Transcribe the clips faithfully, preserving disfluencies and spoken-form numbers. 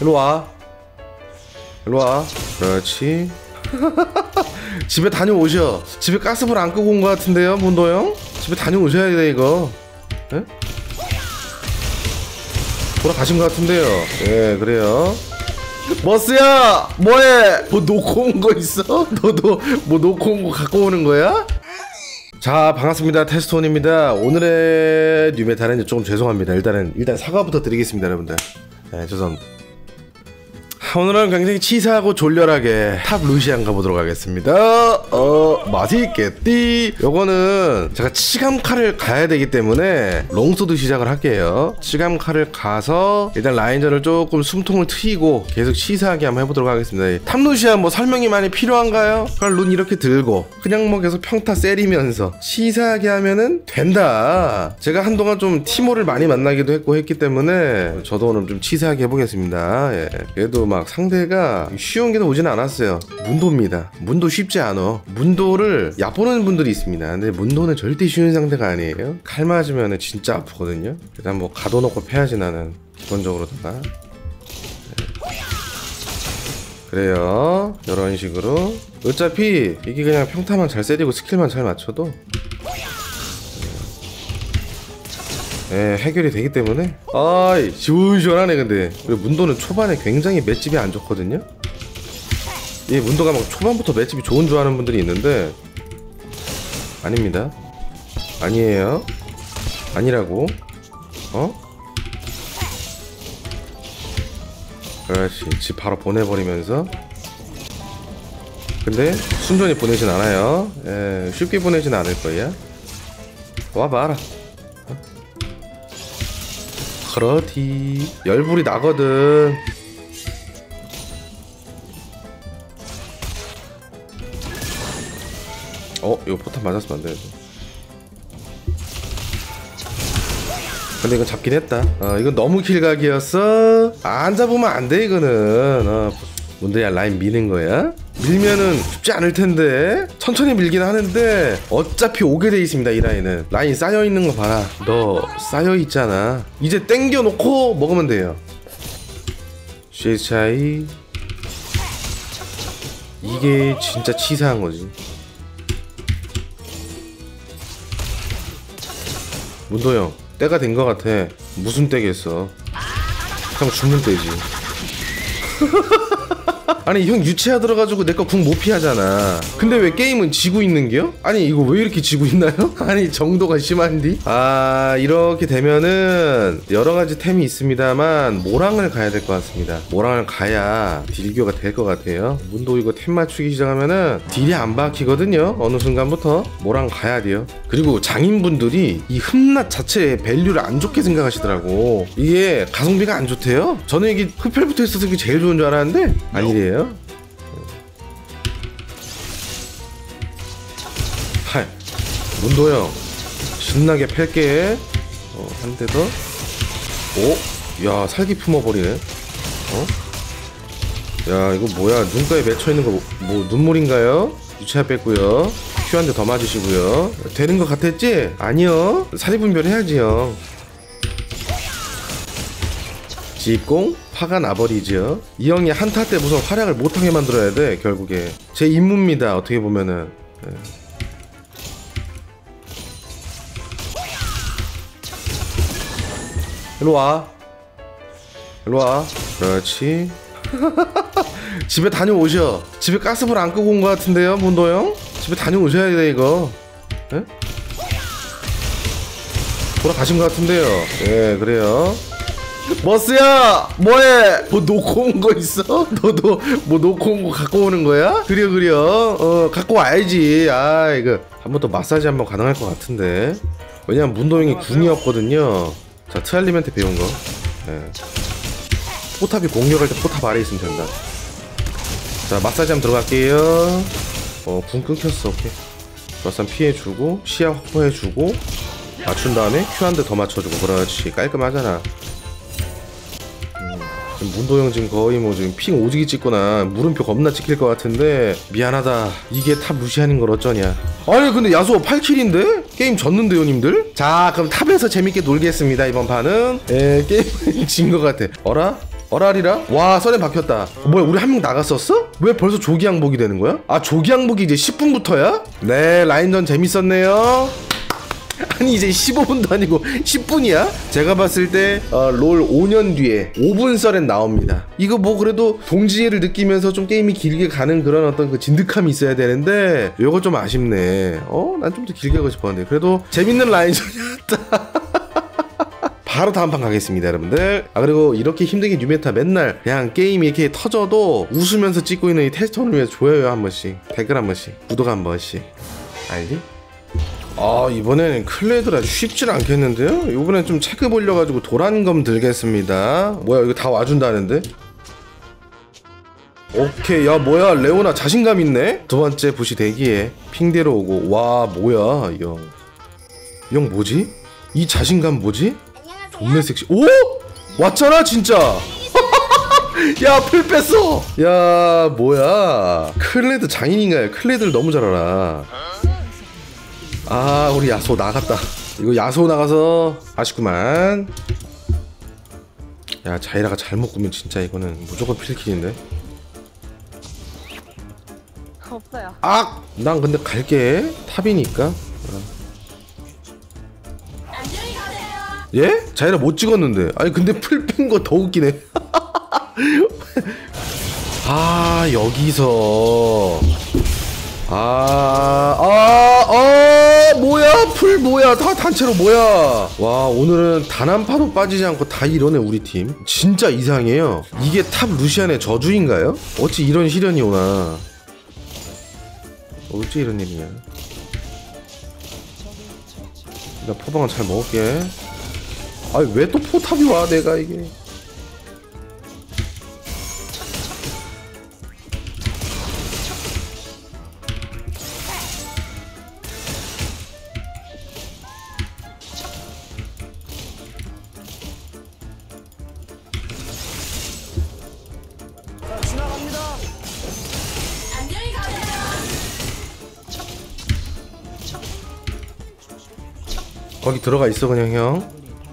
일로와 일로와. 그렇지. 집에 다녀오셔. 집에 가스불 안 끄고 온 것 같은데요 문도형? 집에 다녀오셔야 돼 이거. 에? 돌아가신 것 같은데요. 예 그래요. 머스야 뭐해? 뭐 놓고 온 거 있어? 너도 뭐 놓고 온 거 갖고 오는 거야? 자 반갑습니다. 테스트온입니다. 오늘의 뉴메탈은 조금 죄송합니다. 일단은 일단 사과부터 드리겠습니다 여러분들. 네 죄송합니다. 오늘은 굉장히 치사하고 졸렬하게 탑 루시안 가보도록 하겠습니다. 어 맛있겠디. 요거는 제가 치감칼을 가야 되기 때문에 롱소드 시작을 할게요. 치감칼을 가서 일단 라인전을 조금 숨통을 트이고 계속 치사하게 한번 해보도록 하겠습니다. 탑 루시안 뭐 설명이 많이 필요한가요? 그냥 룬 이렇게 들고 그냥 뭐 계속 평타 세리면서 치사하게 하면은 된다. 제가 한동안 좀 티모를 많이 만나기도 했고 했기 때문에 저도 오늘 좀 치사하게 해보겠습니다. 예. 그래도 막 상대가 쉬운 게 오진 않았어요. 문도입니다. 문도 쉽지 않아. 문도를 얕보는 분들이 있습니다. 근데 문도는 절대 쉬운 상대가 아니에요. 칼 맞으면 진짜 아프거든요. 일단 뭐 가둬놓고 패야지 나는 기본적으로다가. 네. 그래요. 이런 식으로 어차피 이게 그냥 평타만 잘 세리고 스킬만 잘 맞춰도 예, 해결이 되기 때문에 아이 시원시원하네. 근데 그리고 문도는 초반에 굉장히 맷집이 안 좋거든요. 이 문도가 막 초반부터 맷집이 좋은 줄 아는 분들이 있는데 아닙니다. 아니에요. 아니라고. 어? 그렇지. 집 바로 보내버리면서. 근데 순전히 보내진 않아요. 예, 쉽게 보내진 않을 거야. 와봐라. 그렇디. 열불이 나거든. 어? 이거 포탄 맞았으면 안돼. 근데 이건 잡긴 했다. 어 이건 너무 킬각이었어. 안 잡으면 안돼 이거는. 어 문도야 라인 미는 거야? 밀면은 쉽지 않을 텐데. 천천히 밀긴 하는데 어차피 오게 돼 있습니다. 이 라인은. 라인 쌓여 있는 거 봐라. 너 쌓여 있잖아. 이제 땡겨 놓고 먹으면 돼요. 쉐이스 차이. 이게 진짜 치사한 거지. 문도 형 때가 된 거 같아. 무슨 때겠어? 형 죽는 때지. 아니 형 유치하 들어가지고 내 거 궁 못 피하잖아. 근데 왜 게임은 지고 있는겨? 아니 이거 왜 이렇게 지고 있나요? 아니 정도가 심한디? 아 이렇게 되면은 여러가지 템이 있습니다만 모랑을 가야 될 것 같습니다. 모랑을 가야 딜교가 될 것 같아요. 문도 이거 템 맞추기 시작하면은 딜이 안 박히거든요. 어느 순간부터 모랑 가야 돼요. 그리고 장인분들이 이 흠낫 자체의 밸류를 안 좋게 생각하시더라고. 이게 가성비가 안 좋대요. 저는 이게 흡혈부터 있어서 이게 제일 좋은 줄 알았는데 아니래요. 하이 문도형 신나게 팰게. 어, 한 대 더. 오? 야 살기 품어버리네. 어? 야 이거 뭐야 눈가에 맺혀있는 거 뭐 눈물인가요? 유치하 뺐고요. 큐 한 대 더 맞으시고요. 되는 거 같았지? 아니요. 사리분별 해야지요. 지공 화가 나버리죠. 이 형이 한타 때 무슨 활약을 못하게 만들어야 돼. 결국에 제 임무입니다. 어떻게 보면은. 네. 일로와 일로와. 그렇지. 집에 다녀오셔. 집에 가스불 안 끄고 온 것 같은데요 문도형? 집에 다녀오셔야 돼 이거. 네? 돌아가신 것 같은데요. 예 그래요. 머스야 뭐해? 뭐 놓고 온 거 있어? 너도 뭐 놓고 온 거 갖고 오는 거야? 그려 그려. 어 갖고 와야지. 아 이거 한 번 더 마사지 한번 가능할 것 같은데. 왜냐면 문도형이 궁이 없거든요. 자 트알림한테 배운 거. 네. 포탑이 공격할 때 포탑 아래 있으면 된다. 자 마사지 한번 들어갈게요. 어 궁 끊겼어. 오케이. 마사지 피해주고 시야 확보해주고 맞춘 다음에 큐 한 대 더 맞춰주고. 그렇지 깔끔하잖아. 문도형 지금 거의 뭐 지금 핑 오지게 찍거나 물음표 겁나 찍힐 것 같은데 미안하다. 이게 탑 무시하는 걸 어쩌냐. 아니 근데 야수호 팔 킬인데? 게임 졌는데요 님들? 자 그럼 탑에서 재밌게 놀겠습니다. 이번 판은 에 게임은 진 것 같아. 어라? 어라리라? 와 썰에 박혔다. 뭐야 우리 한 명 나갔었어? 왜 벌써 조기 항복이 되는 거야? 아 조기 항복이 이제 십 분부터야? 네 라인전 재밌었네요. 아니 이제 십오 분도 아니고 십 분이야? 제가 봤을 때 롤 오 년 뒤에 오 분 썰엔 나옵니다. 이거 뭐 그래도 동지애를 느끼면서 좀 게임이 길게 가는 그런 어떤 그 진득함이 있어야 되는데 요거 좀 아쉽네. 어? 난 좀 더 길게 하고 싶었는데 그래도 재밌는 라인전이었다. 바로 다음 판 가겠습니다 여러분들. 아 그리고 이렇게 힘들게 뉴메타 맨날 그냥 게임이 이렇게 터져도 웃으면서 찍고 있는 이 테스터를 위해서 좋아요 한 번씩, 댓글 한 번씩, 구독 한 번씩. 알지? 아 이번에는 클레드라 쉽질 않겠는데요? 이번엔 좀 체크 벌려가지고 도란검 들겠습니다. 뭐야 이거 다 와준다는데? 오케이 야 뭐야 레오나 자신감 있네? 두 번째 부시 대기에 핑대로 오고 와 뭐야 이 형 이 형 뭐지? 이 자신감 뭐지? 존나 섹시. 오! 왔잖아 진짜. 야 풀 뺐어. 야 뭐야 클레드 장인인가요? 클레드를 너무 잘 알아. 아 우리 야소 나갔다. 이거 야소 나가서 아쉽구만. 야 자이라가 잘못 꾸면 진짜 이거는 무조건 필킬인데. 없어요. 아! 난 근데 갈게. 탑이니까. 어. 예? 자이라 못 찍었는데. 아니 근데 풀 뺀 거 더 웃기네. 아 여기서 아, 아, 아, 뭐야, 풀 뭐야, 다 단체로 뭐야. 와, 오늘은 단 한 파도 빠지지 않고 다 이러네, 우리 팀. 진짜 이상해요. 이게 탑 루시안의 저주인가요? 어찌 이런 시련이 오나. 어찌 이런 일이냐. 나 포방은 잘 먹을게. 아니, 왜 또 포탑이 와, 내가 이게. 거기 들어가 있어 그냥 형.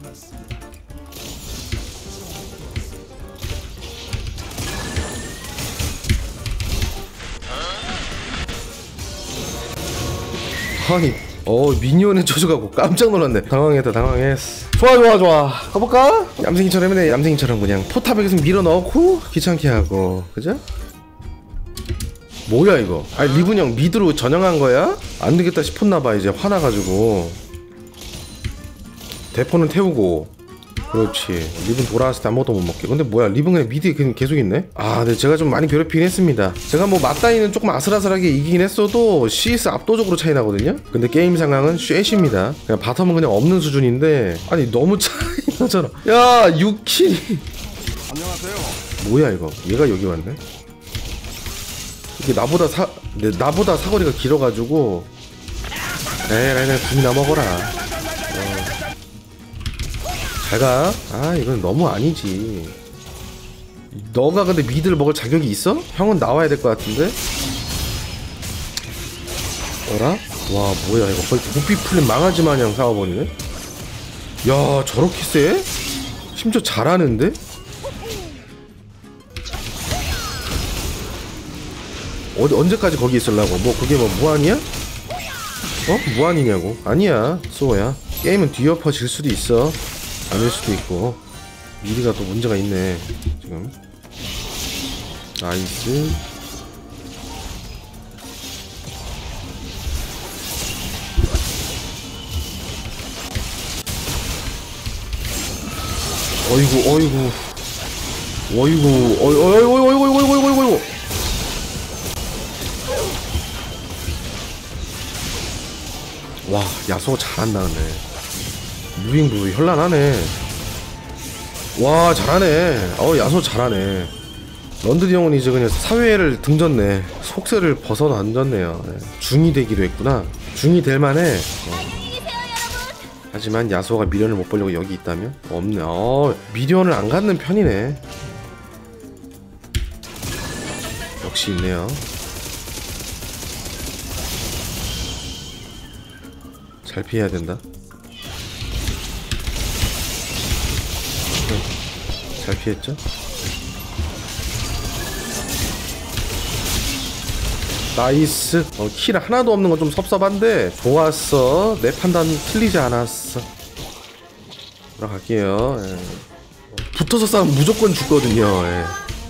아니 어 미니언에 젖어가고 깜짝 놀랐네. 당황했다 당황했어. 좋아 좋아 좋아 가볼까? 얌생이처럼 해네. 얌생이처럼 그냥 포탑에 계속 밀어넣고 귀찮게 하고 그죠? 뭐야 이거. 아니 리븐 형 미드로 전향한 거야? 안되겠다 싶었나봐. 이제 화나가지고 대포는 태우고. 그렇지. 리븐 돌아왔을 때 아무것도 못 먹게. 근데 뭐야 리븐 그냥 미드에 그냥 계속 있네? 아 근데 제가 좀 많이 괴롭히긴 했습니다. 제가 뭐 맞다이는 조금 아슬아슬하게 이기긴 했어도 씨에스 압도적으로 차이 나거든요? 근데 게임 상황은 쉐시입니다. 그냥 바텀은 그냥 없는 수준인데 아니 너무 차이 나잖아. 야 육 킬이 안녕하세요. 뭐야 이거. 얘가 여기 왔네? 이게 나보다 사... 네, 나보다 사거리가 길어가지고 에이 라이나 궁이나 먹어라. 어. 잘가. 아 이건 너무 아니지. 너가 근데 미드를 먹을 자격이 있어? 형은 나와야 될 것 같은데? 어라? 와 뭐야 이거 거의 고삐 풀린 망아지 마냥 싸워버리네? 야 저렇게 세? 심지어 잘하는데? 어디 언제까지 거기 있으려고? 뭐 그게 뭐 무한이야? 어? 무한이냐고? 아니야 쏘야. 게임은 뒤엎어질 수도 있어. 아닐 수도 있고. 미리가 또 문제가 있네 지금. 나이스. 어이구 어이구 어이구 어이구 어이구 어이구 어이구 어이구 어이구. 와 야소 잘한다 근데. 무빙부 현란하네. 와 잘하네. 어 야소 잘하네. 런드리 형은 이제 그냥 사회를 등졌네. 속세를 벗어던졌네요. 중이 되기로 했구나. 중이 될만해. 어. 하지만 야소가 미련을 못 보려고 여기 있다면? 없네. 어 미련을 안 갖는 편이네. 역시 있네요. 잘 피해야 된다. 잘 피했죠? 나이스. 어, 킬 하나도 없는 건 좀 섭섭한데 좋았어. 내 판단 틀리지 않았어. 들어갈게요. 예. 붙어서 싸우면 무조건 죽거든요. 예.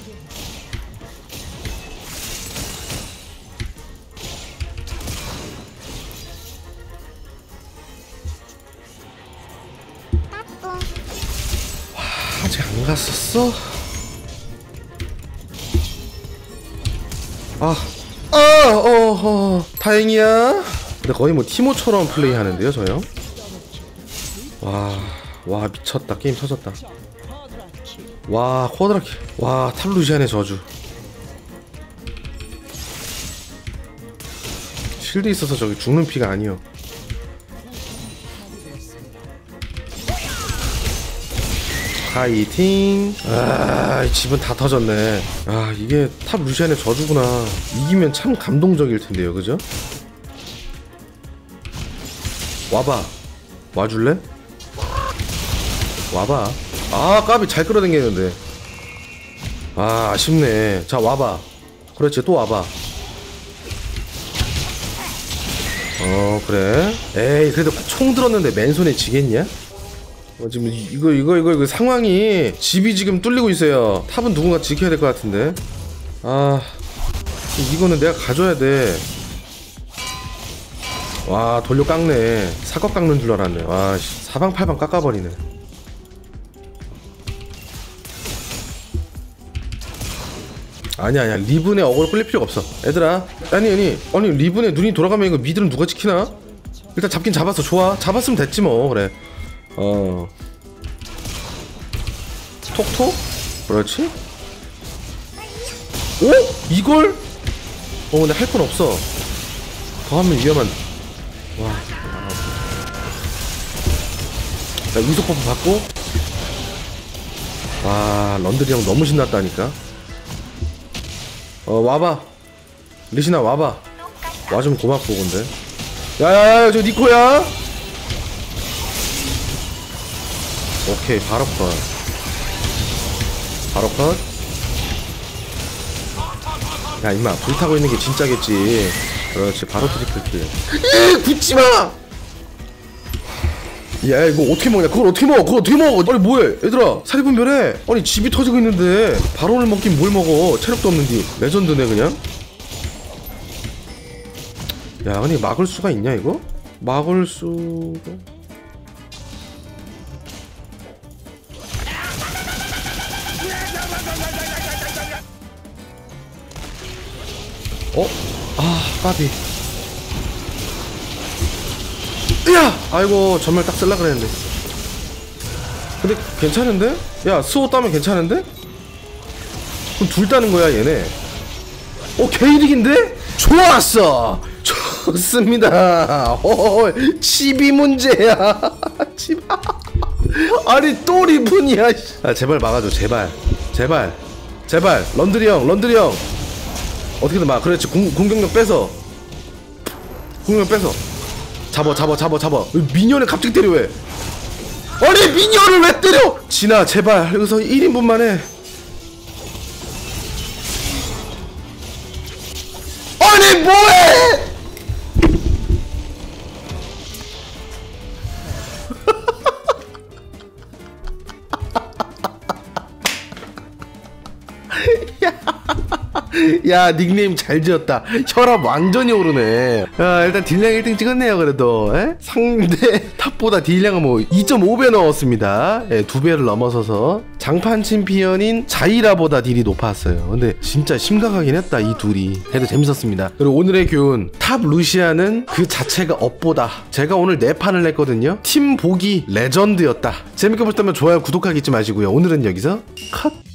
와, 아직 안 갔었어? 아, 아, 어, 어, 다행이야. 근데 거의 뭐 티모처럼 플레이하는데요, 저 형. 와, 와 미쳤다. 게임 터졌다. 와, 쿼드라키. 와, 탑루시안의 저주. 실드 있어서 저기 죽는 피가 아니요. 파이팅. 아, 집은 다 터졌네. 아, 이게 탑 루시안의 저주구나. 이기면 참 감동적일 텐데요, 그죠? 와봐. 와줄래? 와봐. 아, 까비 잘 끌어당기는데. 아, 아쉽네. 자, 와봐. 그렇지, 또 와봐. 어, 그래. 에이, 그래도 총 들었는데 맨손에 지겠냐? 어, 지금 이거 이거 이거 이거 상황이 집이 지금 뚫리고 있어요. 탑은 누군가 지켜야 될 것 같은데. 아, 이거는 내가 가져야 돼. 와, 돌려 깎네. 사과 깎는 줄 알았네. 와, 사방팔방 깎아버리네. 아니야 아니야, 리븐에 어그로 끌릴 필요가 없어. 얘들아, 아니 아니 아니 리븐에 눈이 돌아가면 이거 미드는 누가 지키나? 일단 잡긴 잡았어. 좋아, 잡았으면 됐지 뭐. 그래. 어, 톡톡? 그렇지? 오? 이걸? 어, 근데 할 건 없어. 더 하면 위험한. 와. 자, 이속 버프 받고. 와, 런드리 형 너무 신났다니까. 어, 와봐. 리시나 와봐. 와주면 고맙고. 근데 야야야, 저 니코야. 오케이, 바로 컷. 바로 컷. 야, 임마, 불타고 있는 게 진짜겠지. 그렇지, 바로 트리플킬. 에, 굳지마. 야, 이거 어떻게 먹냐? 그걸 어떻게 먹어? 그걸 어떻게 먹어? 아니 뭐해? 얘들아, 사리분별해. 아니 집이 터지고 있는데 바론을 먹긴 뭘 먹어? 체력도 없는디. 레전드네 그냥. 야, 아니 막을 수가 있냐 이거? 막을 수가... 어? 아, 까비. 야! 아이고, 전멸 딱 쓸라 그랬는데. 근데 괜찮은데? 야, 스호 따면 괜찮은데? 그럼 둘 따는 거야 얘네. 어, 개이득인데? 좋았어! 좋습니다. 어, 칩이 문제야. 칩. 아니 또 리븐이야. 아, 제발 막아줘. 제발 제발 제발. 런드리 형, 런드리 형 어떻게든 막. 그렇지. 공, 공격력 빼서 공격력 빼서 잡아 잡아 잡아 잡아. 미니언을 갑자기 때려. 왜? 아니 미니언을 왜 때려? 진아 제발 여기서 일 인분만 해. 아니 뭐해? 야, 닉네임 잘 지었다. 혈압 완전히 오르네. 야, 일단 딜량 일 등 찍었네요. 그래도 에? 상대 탑보다 딜량은 뭐 이 점 오 배 넣었습니다. 예, 두 배를 넘어서서 장판 챔피언인 자이라보다 딜이 높았어요. 근데 진짜 심각하긴 했다 이 둘이. 그래도 재밌었습니다. 그리고 오늘의 교훈, 탑 루시아는 그 자체가 업보다. 제가 오늘 네 판을 냈거든요. 팀 보기 레전드였다. 재밌게 보셨다면 좋아요 구독하기 잊지 마시고요. 오늘은 여기서 컷.